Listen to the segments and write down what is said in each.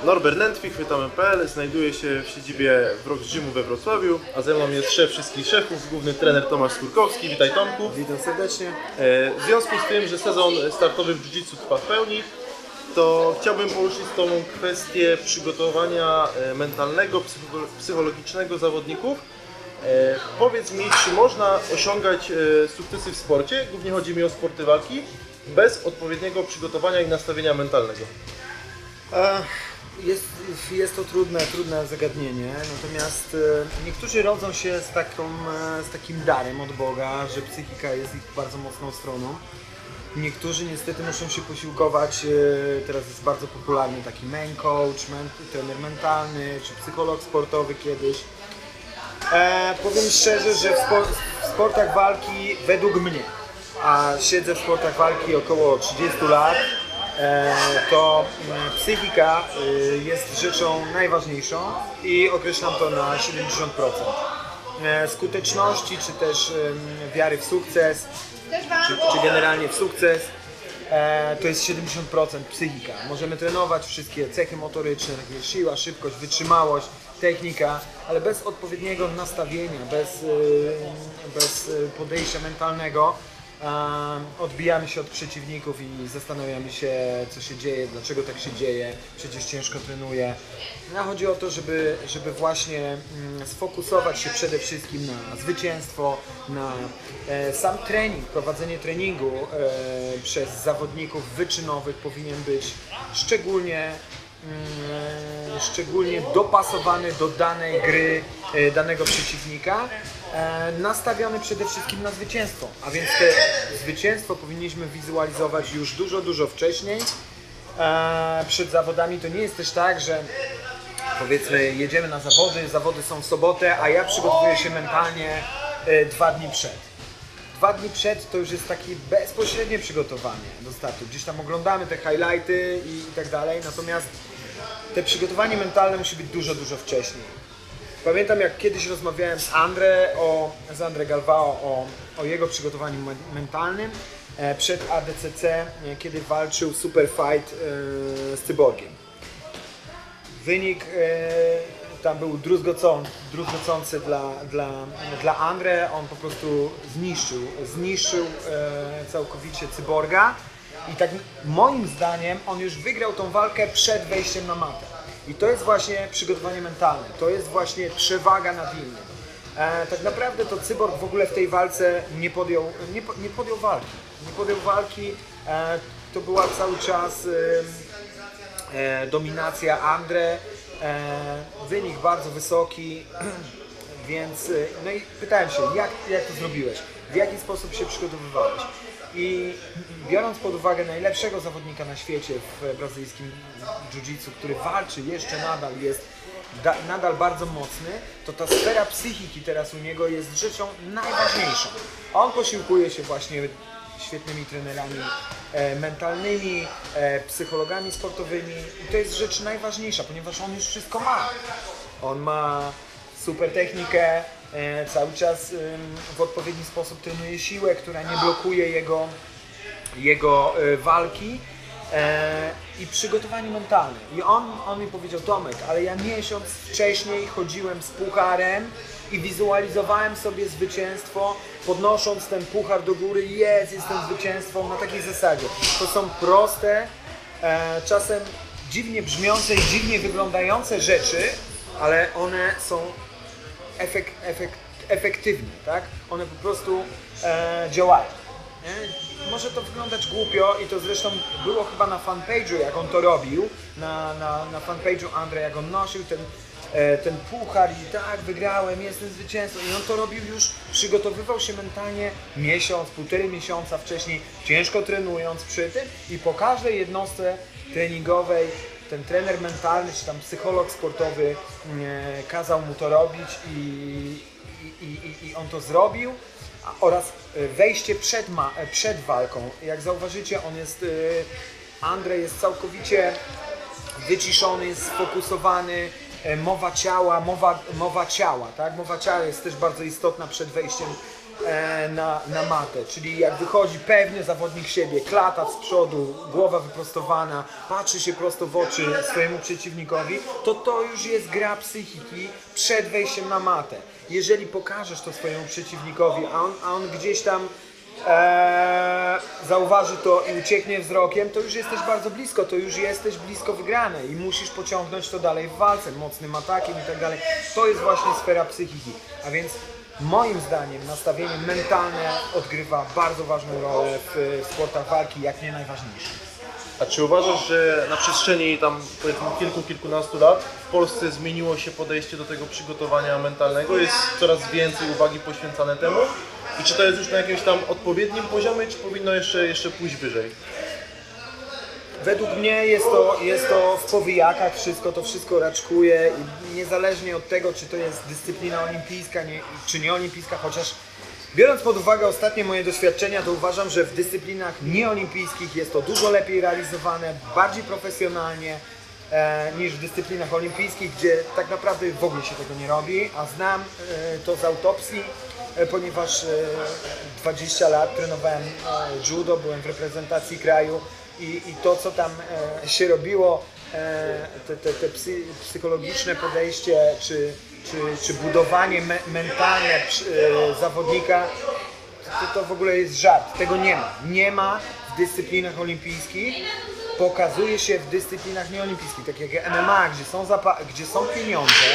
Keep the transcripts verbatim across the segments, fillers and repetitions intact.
Norbert Nętwik, chwytam kropka pe el, znajduje się w siedzibie Wrox Gymu we Wrocławiu, a ze mną jest szef wszystkich szefów, główny trener Tomasz Skórkowski. Witaj, Tomku. Witam serdecznie. W związku z tym, że sezon startowy w jiu-jitsu trwa w pełni, to chciałbym poruszyć z Tobą kwestię przygotowania mentalnego, psychologicznego zawodników. Powiedz mi, czy można osiągać sukcesy w sporcie, głównie chodzi mi o sporty walki, bez odpowiedniego przygotowania i nastawienia mentalnego? Jest, jest to trudne, trudne zagadnienie, natomiast niektórzy rodzą się z, taką, z takim darem od Boga, że psychika jest ich bardzo mocną stroną. Niektórzy niestety muszą się posiłkować, teraz jest bardzo popularny taki main coach, men, trener mentalny, czy psycholog sportowy kiedyś. E, powiem szczerze, że w, spor w sportach walki, według mnie, a siedzę w sportach walki około trzydziestu lat, e, to psychika jest rzeczą najważniejszą i określam to na siedemdziesiąt procent. E, skuteczności, czy też e, wiary w sukces, czy, czy generalnie w sukces, e, to jest siedemdziesiąt procent psychika. Możemy trenować wszystkie cechy motoryczne, takie jak siła, szybkość, wytrzymałość, technika, ale bez odpowiedniego nastawienia, bez, bez podejścia mentalnego odbijamy się od przeciwników i zastanawiamy się, co się dzieje, dlaczego tak się dzieje, przecież ciężko trenuję. No, chodzi o to, żeby, żeby właśnie sfokusować się przede wszystkim na zwycięstwo, na sam trening, prowadzenie treningu przez zawodników wyczynowych powinien być szczególnie szczególnie dopasowany do danej gry, danego przeciwnika, nastawiony przede wszystkim na zwycięstwo, a więc te zwycięstwo powinniśmy wizualizować już dużo, dużo wcześniej. Przed zawodami to nie jest też tak, że powiedzmy jedziemy na zawody, zawody są w sobotę, a ja przygotowuję się mentalnie dwa dni przed. Dwa dni przed to już jest takie bezpośrednie przygotowanie do startu. Gdzieś tam oglądamy te highlighty i, i tak dalej, natomiast te przygotowanie mentalne musi być dużo, dużo wcześniej. Pamiętam, jak kiedyś rozmawiałem z Andre, o, z Andre Galvao o, o jego przygotowaniu mentalnym e, przed A D C C, e, kiedy walczył Super Fight e, z Cyborgiem. Wynik e, tam był druzgocący, druzgocący dla, dla, dla Andre, on po prostu zniszczył, zniszczył e, całkowicie Cyborga. I tak moim zdaniem on już wygrał tą walkę przed wejściem na matę. I to jest właśnie przygotowanie mentalne, to jest właśnie przewaga nad innym. E, tak naprawdę to Cyborg w ogóle w tej walce nie podjął, nie, nie podjął walki. Nie podjął walki, e, to była cały czas e, e, dominacja Andre, e, wynik bardzo wysoki, więc no i pytałem się, jak, jak to zrobiłeś, w jaki sposób się przygotowywałeś. I biorąc pod uwagę najlepszego zawodnika na świecie w brazylijskim jiu-jitsu, który walczy jeszcze nadal, jest da, nadal bardzo mocny, to ta sfera psychiki teraz u niego jest rzeczą najważniejszą. On posiłkuje się właśnie świetnymi trenerami e, mentalnymi, e, psychologami sportowymi i to jest rzecz najważniejsza, ponieważ on już wszystko ma. On ma super technikę, e, cały czas e, w odpowiedni sposób trenuje siłę, która nie blokuje jego, jego e, walki e, i przygotowanie mentalne. I on, on mi powiedział: Tomek, ale ja miesiąc wcześniej chodziłem z pucharem i wizualizowałem sobie zwycięstwo, podnosząc ten puchar do góry, jest, jestem zwycięstwem, na takiej zasadzie. To są proste, e, czasem dziwnie brzmiące i dziwnie wyglądające rzeczy, ale one są efek, efek, efektywne, tak? One po prostu e, działają. Nie? Może to wyglądać głupio i to zresztą było chyba na fanpage'u, jak on to robił, na, na, na fanpage'u Andre, jak on nosił ten, e, ten puchar i tak, wygrałem, jestem zwycięzcą i on to robił już, przygotowywał się mentalnie miesiąc, półtorej miesiąca wcześniej, ciężko trenując przy tym i po każdej jednostce treningowej ten trener mentalny, czy tam psycholog sportowy e, kazał mu to robić i, i, i, i on to zrobił. Oraz wejście przed, ma, przed walką. Jak zauważycie, on jest, Andre jest całkowicie wyciszony, jest sfokusowany, mowa ciała, mowa, mowa ciała, tak? Mowa ciała jest też bardzo istotna przed wejściem e, na, na matę, czyli jak wychodzi pewnie zawodnik siebie, klata z przodu, głowa wyprostowana, patrzy się prosto w oczy swojemu przeciwnikowi, to to już jest gra psychiki przed wejściem na matę. Jeżeli pokażesz to swojemu przeciwnikowi, a on, a on gdzieś tam Eee, zauważy to i ucieknie wzrokiem, to już jesteś bardzo blisko, to już jesteś blisko wygranej i musisz pociągnąć to dalej w walce, mocnym atakiem i tak dalej. To jest właśnie sfera psychiki, a więc moim zdaniem nastawienie mentalne odgrywa bardzo ważną rolę w, w sportach walki, jak nie najważniejszą. A czy uważasz, że na przestrzeni tam powiedzmy kilku, kilkunastu lat w Polsce zmieniło się podejście do tego przygotowania mentalnego? Jest coraz więcej uwagi poświęcane temu? I czy to jest już na jakimś tam odpowiednim poziomie, czy powinno jeszcze, jeszcze pójść wyżej? Według mnie jest to, jest to w powijakach wszystko, to wszystko raczkuje i niezależnie od tego, czy to jest dyscyplina olimpijska nie, czy nieolimpijska, chociaż biorąc pod uwagę ostatnie moje doświadczenia, to uważam, że w dyscyplinach nieolimpijskich jest to dużo lepiej realizowane, bardziej profesjonalnie e, niż w dyscyplinach olimpijskich, gdzie tak naprawdę w ogóle się tego nie robi, a znam e, to z autopsji, e, ponieważ e, dwadzieścia lat trenowałem e, judo, byłem w reprezentacji kraju i, i to, co tam e, się robiło, e, te, te, te psy, psychologiczne podejście, czy Czy, czy budowanie me, mentalne e, zawodnika, to, to w ogóle jest żart. Tego nie ma. Nie ma w dyscyplinach olimpijskich. Pokazuje się w dyscyplinach nieolimpijskich, tak jak M M A, gdzie są, zapa- gdzie są pieniądze,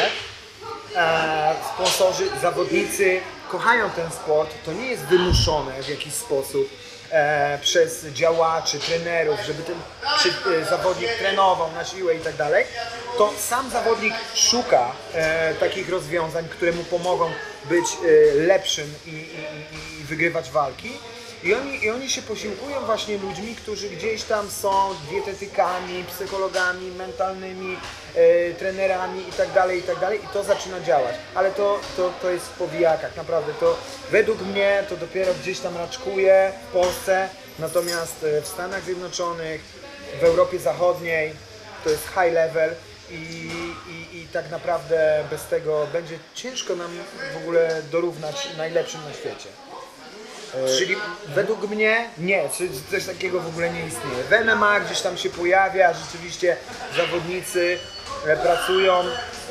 e, sponsorzy, zawodnicy kochają ten sport. To nie jest wymuszone w jakiś sposób e, przez działaczy, trenerów, żeby ten przy, e, zawodnik trenował na siłę i tak dalej. To sam zawodnik szuka e, takich rozwiązań, które mu pomogą być e, lepszym i, i, i wygrywać walki. I oni, I oni się posiłkują właśnie ludźmi, którzy gdzieś tam są dietetykami, psychologami, mentalnymi, e, trenerami i tak dalej, i tak dalej. I to zaczyna działać. Ale to, to, to jest w powijakach, naprawdę. To według mnie to dopiero gdzieś tam raczkuje w Polsce, natomiast w Stanach Zjednoczonych, w Europie Zachodniej to jest high level. I, i, I tak naprawdę bez tego będzie ciężko nam w ogóle dorównać najlepszym na świecie. E, Czyli według mnie nie, coś takiego w ogóle nie istnieje. W M M A gdzieś tam się pojawia, rzeczywiście zawodnicy pracują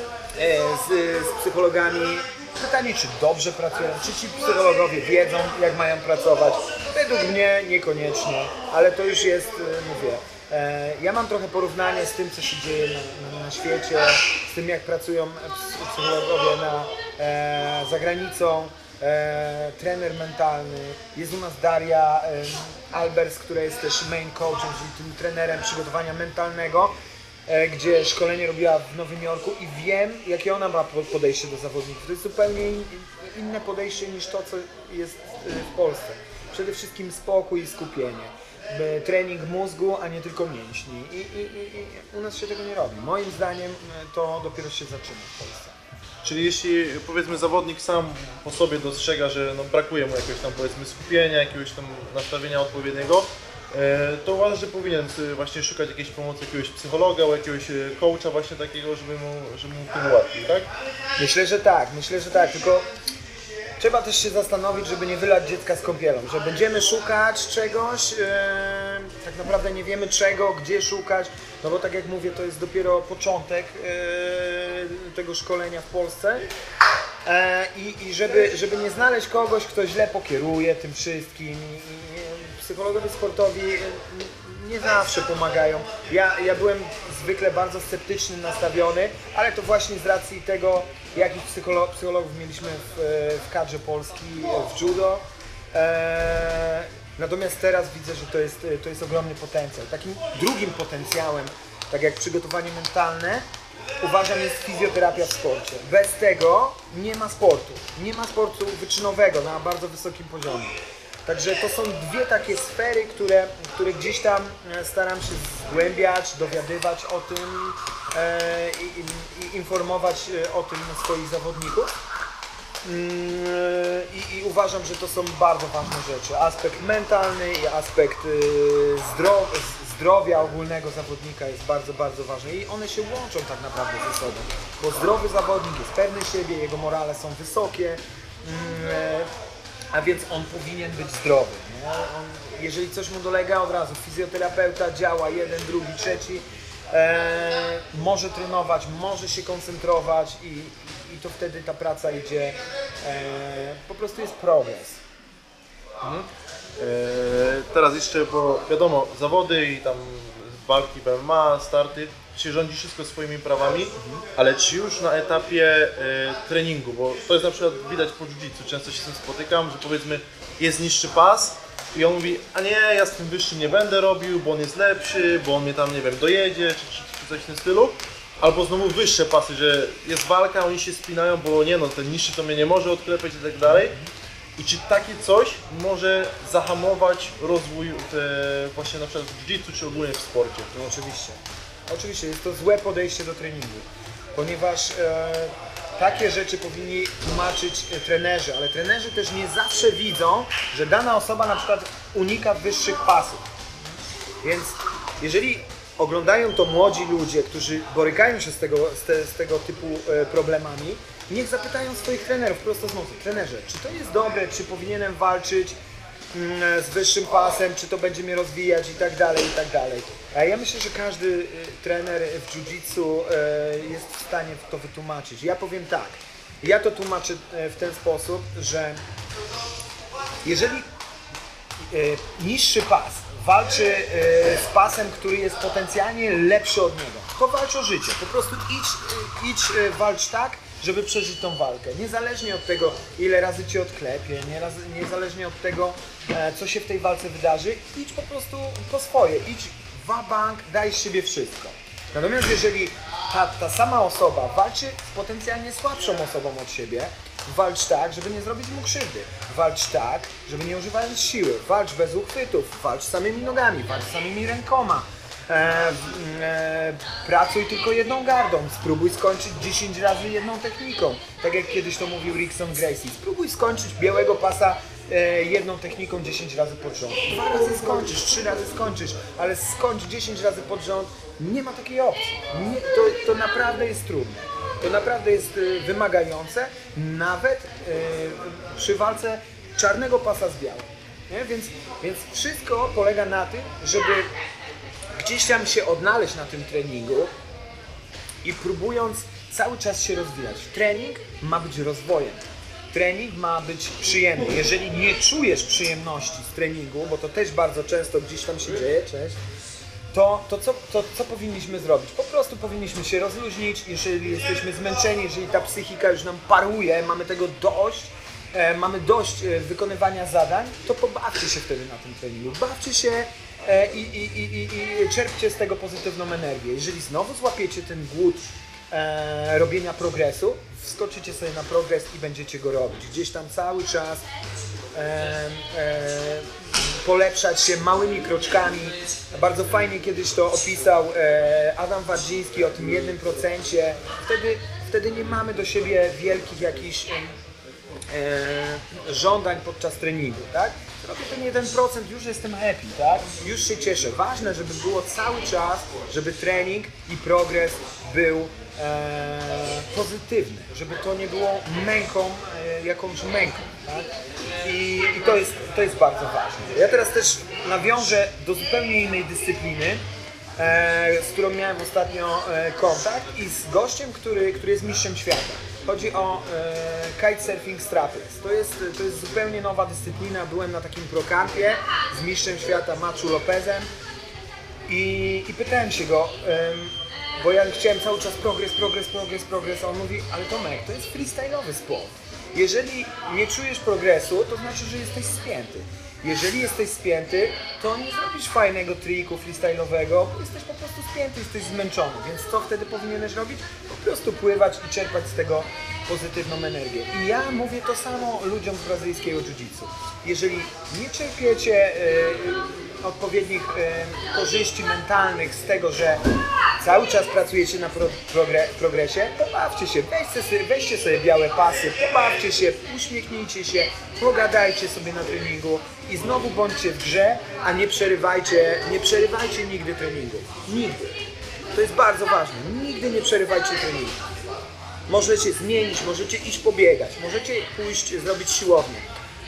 z, z psychologami. Pytanie, czy dobrze pracują, czy ci psychologowie wiedzą, jak mają pracować. Według mnie niekoniecznie, ale to już jest, mówię, ja mam trochę porównanie z tym, co się dzieje na, na, na świecie, z tym, jak pracują psychologowie na, e, za granicą, e, trener mentalny. Jest u nas Daria e, Albers, która jest też main coachem, czyli tym trenerem przygotowania mentalnego, e, gdzie szkolenie robiła w Nowym Jorku i wiem, jakie ona ma podejście do zawodników. To jest zupełnie in, inne podejście niż to, co jest w Polsce. Przede wszystkim spokój i skupienie. Trening mózgu, a nie tylko mięśni. I, i, i, i u nas się tego nie robi. Moim zdaniem to dopiero się zaczyna w Polsce. Czyli jeśli powiedzmy zawodnik sam po sobie dostrzega, że no, brakuje mu jakiegoś tam powiedzmy skupienia, jakiegoś tam nastawienia odpowiedniego, to uważasz, że powinien właśnie szukać jakiejś pomocy jakiegoś psychologa, jakiegoś coacha właśnie takiego, żeby mu, żeby mu w tym ułatwił, tak? Myślę, że tak, myślę, że tak, tylko trzeba też się zastanowić, żeby nie wylać dziecka z kąpielą, że będziemy szukać czegoś, yy, tak naprawdę nie wiemy czego, gdzie szukać, no bo tak jak mówię, to jest dopiero początek yy, tego szkolenia w Polsce yy, i, i żeby, żeby nie znaleźć kogoś, kto źle pokieruje tym wszystkim. I, i psychologowie sportowi nie zawsze pomagają. Ja, ja byłem zwykle bardzo sceptycznie nastawiony, ale to właśnie z racji tego, jakich psycholo psychologów mieliśmy w, w kadrze Polski w judo. Eee, natomiast teraz widzę, że to jest, to jest ogromny potencjał. Takim drugim potencjałem, tak jak przygotowanie mentalne, uważam, jest fizjoterapia w sporcie. Bez tego nie ma sportu. Nie ma sportu wyczynowego na bardzo wysokim poziomie. Także to są dwie takie sfery, które, które gdzieś tam staram się zgłębiać, dowiadywać o tym e, i, i informować o tym swoich zawodników. I, I uważam, że to są bardzo ważne rzeczy. Aspekt mentalny i aspekt zdrow zdrowia ogólnego zawodnika jest bardzo, bardzo ważny i one się łączą tak naprawdę ze sobą. Bo zdrowy zawodnik jest pewny siebie, jego morale są wysokie. a więc on powinien być zdrowy. Nie? On, jeżeli coś mu dolega, od razu fizjoterapeuta działa, jeden, drugi, trzeci, e, może trenować, może się koncentrować i, i to wtedy ta praca idzie, e, po prostu jest progres. Mhm. E, teraz jeszcze, bo wiadomo, zawody i tam walki B M A, starty, się rządzi wszystko swoimi prawami, mhm. ale czy już na etapie e, treningu, bo to jest na przykład widać po jiu-jitsu, często się z tym spotykam, że powiedzmy jest niższy pas i on mówi, a nie, ja z tym wyższym nie będę robił, bo on jest lepszy, bo on mnie tam, nie wiem, dojedzie, czy, czy, czy coś w tym stylu. Albo znowu wyższe pasy, że jest walka, oni się spinają, bo nie no, ten niższy to mnie nie może odklepać i tak dalej. I czy takie coś może zahamować rozwój w, właśnie na przykład w jiu-jitsu czy ogólnie w sporcie? No oczywiście. Oczywiście jest to złe podejście do treningu, ponieważ e, takie rzeczy powinni tłumaczyć e, trenerzy, ale trenerzy też nie zawsze widzą, że dana osoba na przykład unika wyższych pasów. Więc jeżeli oglądają to młodzi ludzie, którzy borykają się z tego, z te, z tego typu e, problemami, niech zapytają swoich trenerów prosto z nosa. Trenerze, czy to jest dobre, czy powinienem walczyć mm, z wyższym pasem, czy to będzie mnie rozwijać i tak dalej, i tak dalej. A ja myślę, że każdy y, trener w jiu-jitsu y, jest w stanie to wytłumaczyć. Ja powiem tak, ja to tłumaczę y, w ten sposób, że jeżeli y, niższy pas walczy y, z pasem, który jest potencjalnie lepszy od niego, to walcz o życie. Po prostu idź, y, idź y, walcz tak, żeby przeżyć tą walkę. Niezależnie od tego, ile razy cię odklepie, niezależnie od tego, e, co się w tej walce wydarzy, idź po prostu po swoje, idź wa-bank, daj z siebie wszystko. Natomiast jeżeli ta, ta sama osoba walczy z potencjalnie słabszą osobą od siebie, walcz tak, żeby nie zrobić mu krzywdy. Walcz tak, żeby nie używając siły. Walcz bez uchwytów, walcz samymi nogami, walcz samymi rękoma. E, e, pracuj tylko jedną gardą, spróbuj skończyć dziesięć razy jedną techniką. Tak jak kiedyś to mówił Rickson Gracie. Spróbuj skończyć białego pasa e, jedną techniką dziesięć razy pod rząd. Dwa razy skończysz, trzy razy skończysz, ale skończ dziesięć razy pod rząd. Nie ma takiej opcji. Nie, to, to naprawdę jest trudne. To naprawdę jest e, wymagające, nawet e, przy walce czarnego pasa z białym. Nie? Więc, więc wszystko polega na tym, żeby gdzieś tam się odnaleźć na tym treningu i próbując cały czas się rozwijać. Trening ma być rozwojem. Trening ma być przyjemny. Jeżeli nie czujesz przyjemności z treningu, bo to też bardzo często gdzieś tam się dzieje, cześć, to, to, co, to co powinniśmy zrobić? Po prostu powinniśmy się rozluźnić, jeżeli jesteśmy zmęczeni, jeżeli ta psychika już nam paruje, mamy tego dość, e, mamy dość e, wykonywania zadań, to pobawcie się wtedy na tym treningu. Bawcie się I, i, i, i, i czerpcie z tego pozytywną energię. Jeżeli znowu złapiecie ten głód e, robienia progresu, wskoczycie sobie na progres i będziecie go robić. Gdzieś tam cały czas e, e, polepszać się małymi kroczkami. Bardzo fajnie kiedyś to opisał e, Adam Wardziński o tym jednym procencie. Wtedy, wtedy nie mamy do siebie wielkich jakichś e, żądań podczas treningu, tak? Robię ten jeden procent, już jestem happy, tak? Już się cieszę. Ważne, żeby było cały czas, żeby trening i progres był e, pozytywny, żeby to nie było męką, e, jakąś męką, tak? I, i to, jest, to jest bardzo ważne. Ja teraz też nawiążę do zupełnie innej dyscypliny, e, z którą miałem ostatnio e, kontakt i z gościem, który, który jest mistrzem świata. Chodzi o e, kitesurfing strapless. To jest, to jest zupełnie nowa dyscyplina. Byłem na takim prokampie z mistrzem świata Machu Lopezem i, i pytałem się go, e, bo ja chciałem cały czas progres, progres, progres, progres, a on mówi, ale Tomek, to jest freestyle'owy sport. Jeżeli nie czujesz progresu, to znaczy, że jesteś spięty. Jeżeli jesteś spięty, to nie zrobisz fajnego triku freestyle'owego, bo jesteś po prostu spięty, jesteś zmęczony. Więc co wtedy powinieneś robić? Po prostu pływać i czerpać z tego pozytywną energię. I ja mówię to samo ludziom z brazylijskiego jiu-jitsu. Jeżeli nie czerpiecie y, odpowiednich y, korzyści mentalnych z tego, że cały czas pracujecie na pro, progre, progresie, pobawcie się, weźcie sobie, weźcie sobie białe pasy, pobawcie się, uśmiechnijcie się, pogadajcie sobie na treningu i znowu bądźcie w grze, a nie przerywajcie, nie przerywajcie nigdy treningu. Nigdy. To jest bardzo ważne. Nigdy nie przerywajcie treningu. Możecie zmienić, możecie iść pobiegać, możecie pójść, zrobić siłownię.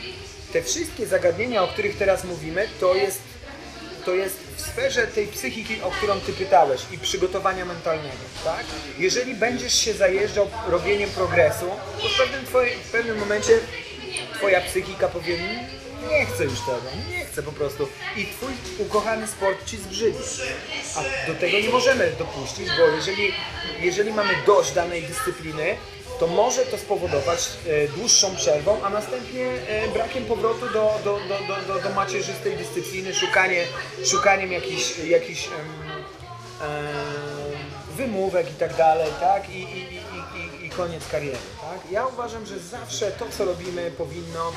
te wszystkie zagadnienia, o których teraz mówimy, to jest, to jest w sferze tej psychiki, o którą Ty pytałeś i przygotowania mentalnego, tak? Jeżeli będziesz się zajeżdżał robieniem progresu, to w pewnym, twoje, w pewnym momencie Twoja psychika powie, nie chcę już tego, nie chcę po prostu i Twój ukochany sport Ci zbrzydzi. A do tego nie możemy dopuścić, bo jeżeli, jeżeli mamy dość danej dyscypliny, to może to spowodować e, dłuższą przerwą, a następnie e, brakiem powrotu do, do, do, do, do, do macierzystej dyscypliny, szukanie, szukaniem jakichś, jakichś em, em, wymówek i tak dalej, tak? I, i, i, i, i koniec kariery, tak? Ja uważam, że zawsze to, co robimy, powinno,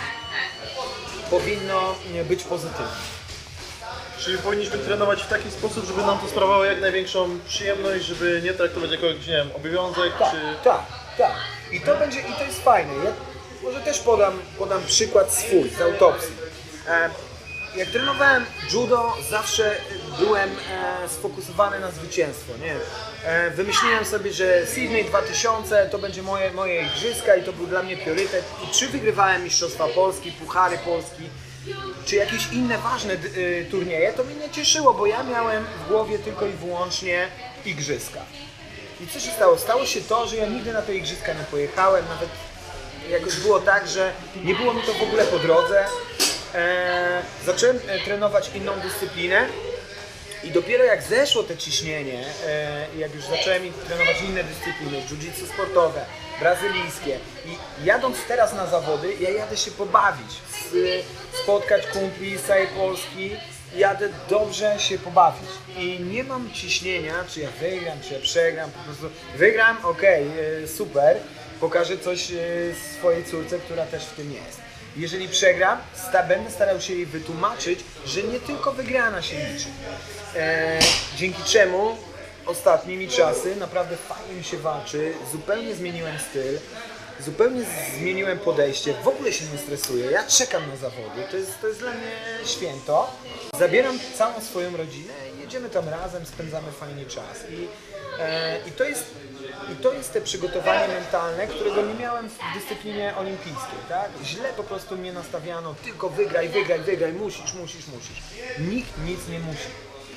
powinno być pozytywne. Czyli powinniśmy trenować w taki sposób, żeby nam to sprawiało jak największą przyjemność, żeby nie traktować jako, nie wiem, obowiązek, Tak, czy... tak, tak. I to będzie, i to jest fajne. Ja może też podam, podam przykład swój z autopsji. E, jak trenowałem judo, zawsze byłem e, sfokusowany na zwycięstwo. Nie? E, wymyśliłem sobie, że Sydney dwa tysiące to będzie moje, moje igrzyska i to był dla mnie priorytet. I czy wygrywałem Mistrzostwa Polski, Puchary Polski, czy jakieś inne ważne y, turnieje, to mnie nie cieszyło, bo ja miałem w głowie tylko i wyłącznie igrzyska. I co się stało? Stało się to, że ja nigdy na te igrzyska nie pojechałem, nawet jakoś było tak, że nie było mi to w ogóle po drodze. E, zacząłem e, trenować inną dyscyplinę i dopiero jak zeszło te ciśnienie, e, jak już zacząłem trenować inne dyscypliny, jiu-jitsu sportowe, brazylijskie i jadąc teraz na zawody, ja jadę się pobawić, spotkać kumpli z całej Polski, jadę dobrze się pobawić i nie mam ciśnienia, czy ja wygram, czy ja przegram, po prostu wygram, okej, okay, super, pokażę coś swojej córce, która też w tym jest. Jeżeli przegram, sta, będę starał się jej wytłumaczyć, że nie tylko wygrana się liczy. E, dzięki czemu ostatnimi czasy naprawdę fajnie mi się walczy, zupełnie zmieniłem styl, zupełnie zmieniłem podejście, w ogóle się nie stresuję, ja czekam na zawody, to jest, to jest dla mnie święto. Zabieram całą swoją rodzinę i jedziemy tam razem, spędzamy fajnie czas. I, e, i, to jest, i to jest te przygotowanie mentalne, którego nie miałem w dyscyplinie olimpijskiej, tak? Źle po prostu mnie nastawiano, tylko wygraj, wygraj, wygraj, musisz, musisz, musisz. Nikt nic nie musi.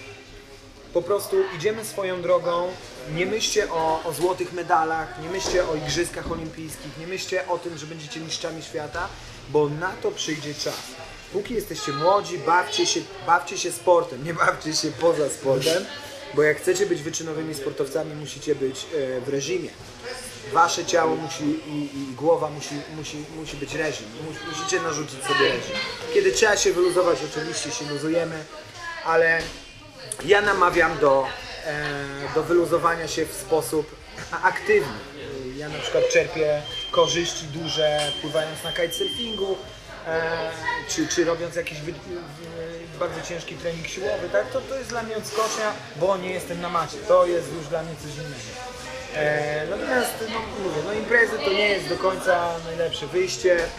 Po prostu idziemy swoją drogą, nie myślcie o, o złotych medalach, nie myślcie o igrzyskach olimpijskich, nie myślcie o tym, że będziecie mistrzami świata, bo na to przyjdzie czas. Póki jesteście młodzi, bawcie się, bawcie się sportem, nie bawcie się poza sportem, bo jak chcecie być wyczynowymi sportowcami, musicie być e, w reżimie. Wasze ciało musi i, i głowa musi, musi, musi być reżim, Mus, musicie narzucić sobie reżim. Kiedy trzeba się wyluzować, oczywiście się luzujemy, ale ja namawiam do, e, do wyluzowania się w sposób aktywny. Ja na przykład czerpię korzyści duże pływając na kitesurfingu, e, czy, czy robiąc jakiś wy, bardzo ciężki trening siłowy, tak? to, to jest dla mnie odskocznia, bo nie jestem na macie. To jest już dla mnie coś innego. E, natomiast no, mówię, no imprezy to nie jest do końca najlepsze wyjście, e,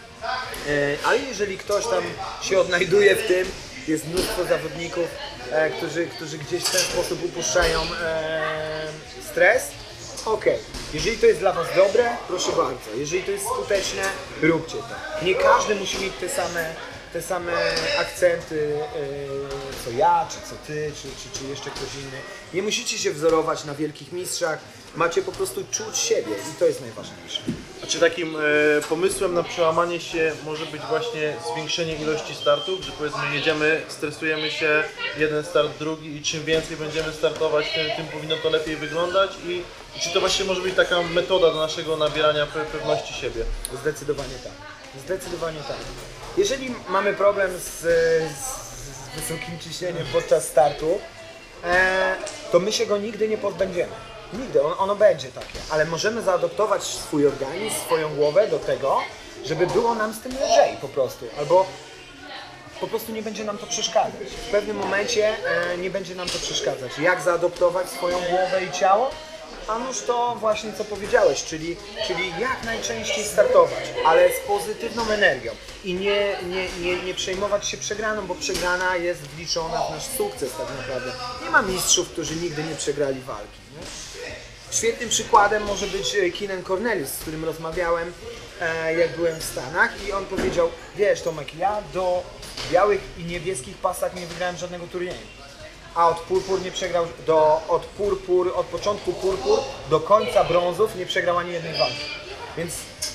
ale jeżeli ktoś tam się odnajduje w tym, jest mnóstwo zawodników, e, którzy, którzy gdzieś w ten sposób upuszczają e, stres. Okej, okay. Jeżeli to jest dla Was dobre, proszę bardzo. Jeżeli to jest skuteczne, róbcie to. Nie każdy musi mieć te same, te same akcenty, e, co ja, czy co Ty, czy, czy, czy jeszcze ktoś inny. Nie musicie się wzorować na wielkich mistrzach. Macie po prostu czuć siebie i to jest najważniejsze. A czy takim e, pomysłem na przełamanie się może być właśnie zwiększenie ilości startów, że powiedzmy jedziemy, stresujemy się, jeden start, drugi i czym więcej będziemy startować, tym, tym powinno to lepiej wyglądać i, i czy to właśnie może być taka metoda do naszego nabierania pe pewności siebie? Zdecydowanie tak. Zdecydowanie tak. Jeżeli mamy problem z, z wysokim ciśnieniem podczas startu, e, to my się go nigdy nie pozbędziemy. Nigdy, on, ono będzie takie, ale możemy zaadoptować swój organizm, swoją głowę do tego, żeby było nam z tym lżej po prostu, albo po prostu nie będzie nam to przeszkadzać. W pewnym momencie e, nie będzie nam to przeszkadzać. Jak zaadoptować swoją głowę i ciało? A nuż to właśnie co powiedziałeś, czyli, czyli jak najczęściej startować, ale z pozytywną energią i nie, nie, nie, nie przejmować się przegraną, bo przegrana jest wliczona w nasz sukces tak naprawdę. Nie ma mistrzów, którzy nigdy nie przegrali walki. Nie? Świetnym przykładem może być Keenan Cornelius, z którym rozmawiałem. e, jak byłem w Stanach i on powiedział, wiesz Tomek, ja do białych i niebieskich pasach nie wygrałem żadnego turnieju. A od purpur nie przegrał, do, od purpur, od początku purpur do końca brązów nie przegrał ani jednej walki. Więc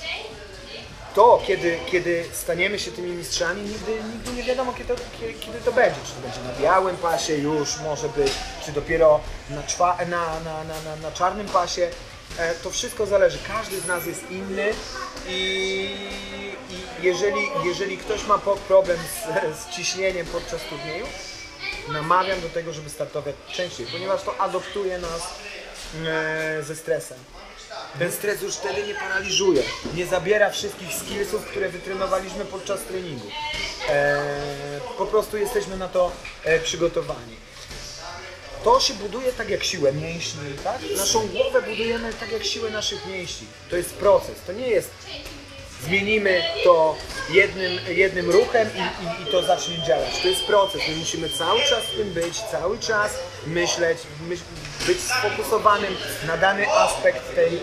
to, kiedy, kiedy staniemy się tymi mistrzami, nigdy, nigdy nie wiadomo, kiedy to, kiedy, kiedy to będzie. Czy to będzie na białym pasie już może być, czy dopiero na, czwa, na, na, na, na, na czarnym pasie. E, to wszystko zależy. Każdy z nas jest inny i, i jeżeli, jeżeli ktoś ma po, problem z, z ciśnieniem podczas turnieju, namawiam do tego, żeby startować częściej, ponieważ to adoptuje nas e, ze stresem. Ten stres już wtedy nie paraliżuje, nie zabiera wszystkich skillsów, które wytrenowaliśmy podczas treningu. E, po prostu jesteśmy na to e, przygotowani. To się buduje tak jak siłę mięśni, tak? Naszą głowę budujemy tak jak siłę naszych mięśni. To jest proces, to nie jest zmienimy to jednym, jednym ruchem i, i, i to zacznie działać. To jest proces, my musimy cały czas w tym być, cały czas myśleć, myśl, być sfokusowanym na dany aspekt tej,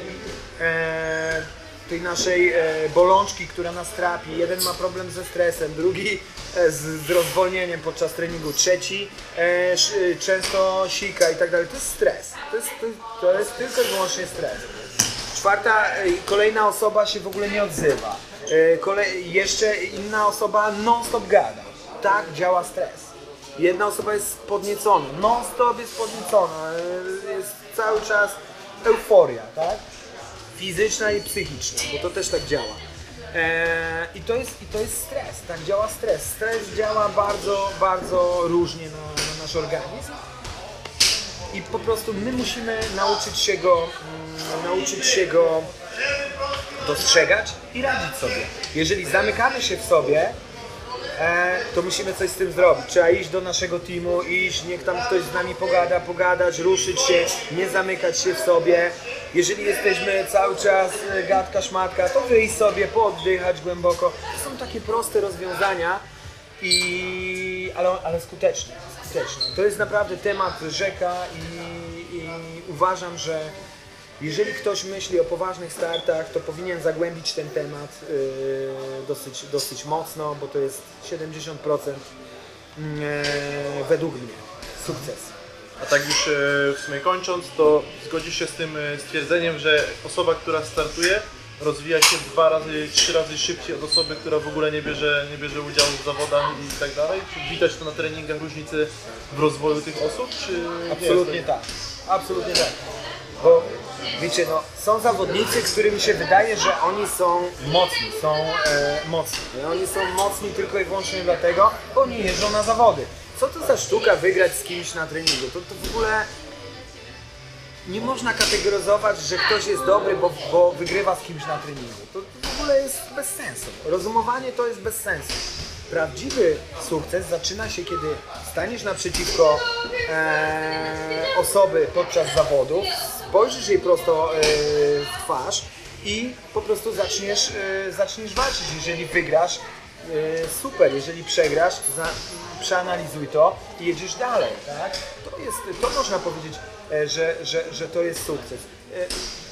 e, tej naszej e, bolączki, która nas trapi. Jeden ma problem ze stresem, drugi e, z, z rozwolnieniem podczas treningu, trzeci e, sz, często sika i tak dalej. To jest stres, to jest, to, to jest tylko i wyłącznie stres. Czwarta, kolejna osoba się w ogóle nie odzywa. Kolej, jeszcze inna osoba non-stop gada. Tak działa stres. Jedna osoba jest podniecona, non-stop jest podniecona, jest cały czas euforia, tak? Fizyczna i psychiczna, bo to też tak działa. Eee, i, to jest, I to jest stres, tak działa stres. Stres działa bardzo, bardzo różnie na, na nasz organizm. I po prostu my musimy nauczyć się go, mm, nauczyć się go dostrzegać i radzić sobie. Jeżeli zamykamy się w sobie, e, to musimy coś z tym zrobić. Trzeba iść do naszego teamu, iść, niech tam ktoś z nami pogada, pogadać, ruszyć się, nie zamykać się w sobie. Jeżeli jesteśmy cały czas gadka, szmatka, to wyjść sobie, pooddychać głęboko. To są takie proste rozwiązania, i, ale, ale skuteczne, skuteczne. To jest naprawdę temat rzeka i, i uważam, że jeżeli ktoś myśli o poważnych startach, to powinien zagłębić ten temat yy, dosyć, dosyć mocno, bo to jest siedemdziesiąt procent yy, według mnie sukces. A tak już e, w sumie kończąc, to zgodzisz się z tym e, stwierdzeniem, że osoba, która startuje, rozwija się dwa razy, trzy razy szybciej od osoby, która w ogóle nie bierze, nie bierze udziału w zawodach i tak dalej? Czy widać to na treningach różnice w rozwoju tych osób? Czy absolutnie tak, absolutnie tak. Bo wiecie, no, są zawodnicy, którym się wydaje, że oni są mocni, są e, mocni. I oni są mocni tylko i wyłącznie dlatego, bo oni jeżdżą na zawody. Co to za sztuka wygrać z kimś na treningu? To, to w ogóle nie można kategoryzować, że ktoś jest dobry, bo, bo wygrywa z kimś na treningu. To, to w ogóle jest bez sensu. Rozumowanie to jest bez sensu. Prawdziwy sukces zaczyna się, kiedy staniesz naprzeciwko e, osoby podczas zawodów, spojrzysz jej prosto e, w twarz i po prostu zaczniesz, e, zaczniesz walczyć. Jeżeli wygrasz, e, super, jeżeli przegrasz, za, przeanalizuj to i jedziesz dalej. Tak? To, jest, to można powiedzieć, e, że, że, że to jest sukces. E,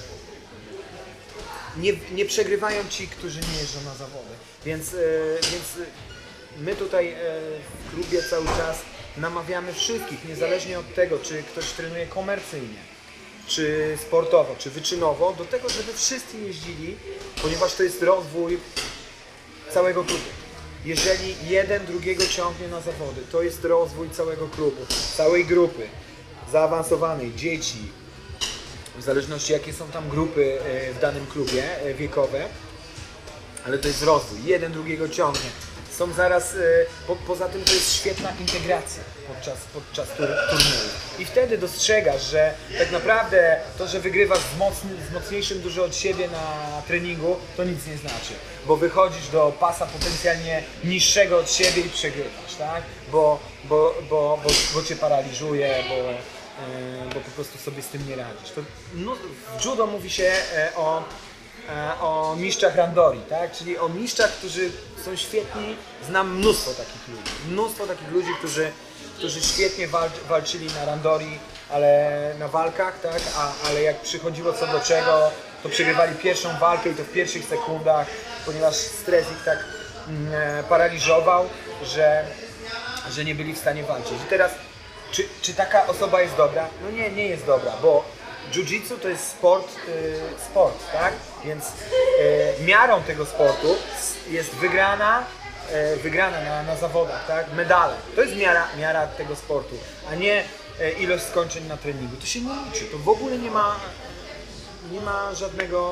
nie, nie przegrywają ci, którzy nie jeżdżą na zawody. Więc, e, więc my tutaj w klubie cały czas namawiamy wszystkich, niezależnie od tego, czy ktoś trenuje komercyjnie, czy sportowo, czy wyczynowo, do tego, żeby wszyscy jeździli, ponieważ to jest rozwój całego klubu. Jeżeli jeden drugiego ciągnie na zawody, to jest rozwój całego klubu, całej grupy zaawansowanej, dzieci, w zależności jakie są tam grupy w danym klubie wiekowe, ale to jest rozwój, jeden drugiego ciągnie. Są zaraz, po, poza tym to jest świetna integracja podczas, podczas tur, turnieju. I wtedy dostrzegasz, że tak naprawdę to, że wygrywasz z, mocny, z mocniejszym dużo od siebie na treningu, to nic nie znaczy. Bo wychodzisz do pasa potencjalnie niższego od siebie i przegrywasz, tak? Bo, bo, bo, bo, bo cię paraliżuje, bo, bo po prostu sobie z tym nie radzisz. To, no, w judo mówi się o o mistrzach randori, tak? Czyli o mistrzach, którzy są świetni. Znam mnóstwo takich ludzi, mnóstwo takich ludzi, którzy, którzy świetnie walcz, walczyli na randori, ale na walkach, tak? A, ale jak przychodziło co do czego, to przegrywali pierwszą walkę i to w pierwszych sekundach, ponieważ stres ich tak mm, e, paraliżował, że, że nie byli w stanie walczyć. I teraz, czy, czy taka osoba jest dobra? No nie, nie jest dobra, bo jiu-jitsu to jest sport, y, sport, tak? Więc y, miarą tego sportu jest wygrana, y, wygrana na, na zawodach, tak? Medale. To jest miara, miara tego sportu, a nie y, ilość skończeń na treningu. To się nie liczy, to w ogóle nie ma, nie ma żadnego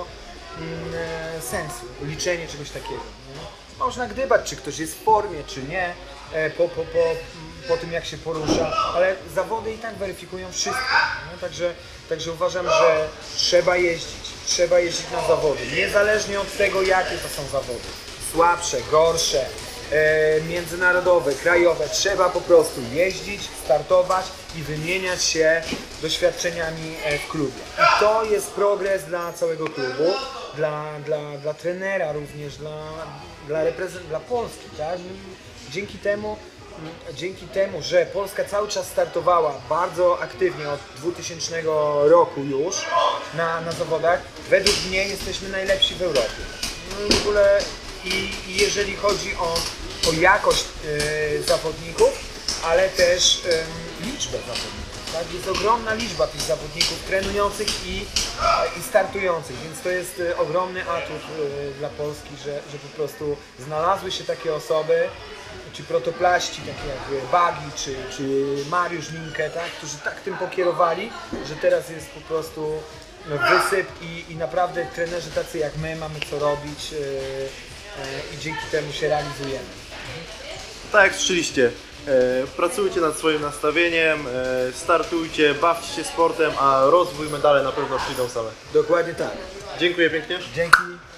y, sensu, liczenie czegoś takiego. Nie? Można gdybać, czy ktoś jest w formie, czy nie, y, po, po, po, po tym jak się porusza, ale zawody i tak weryfikują wszystko. Nie? Także, także uważam, że trzeba jeździć, trzeba jeździć na zawody, niezależnie od tego, jakie to są zawody. Słabsze, gorsze, e, międzynarodowe, krajowe, trzeba po prostu jeździć, startować i wymieniać się doświadczeniami e, w klubie. I to jest progres dla całego klubu, dla, dla, dla trenera również, dla, dla, reprezent- dla Polski. Tak? Dzięki temu Dzięki temu, że Polska cały czas startowała bardzo aktywnie od dwutysięcznego roku już na, na zawodach, według mnie jesteśmy najlepsi w Europie. No i w ogóle i, i jeżeli chodzi o, o jakość y, zawodników, ale też y, liczbę zawodników. Tak? Jest ogromna liczba tych zawodników trenujących i, i startujących, więc to jest y, ogromny atut y, dla Polski, że, że po prostu znalazły się takie osoby, czy protoplaści, takie jak Bagi, czy, czy Mariusz Minkę, tak? Którzy tak tym pokierowali, że teraz jest po prostu wysyp i, i naprawdę trenerzy tacy jak my mamy co robić yy, yy, i dzięki temu się realizujemy. Tak jak słyszeliście, e, pracujcie nad swoim nastawieniem, e, startujcie, bawcie się sportem, a rozwój, medale na pewno przyjdą same. Dokładnie tak. Dziękuję pięknie. Dzięki.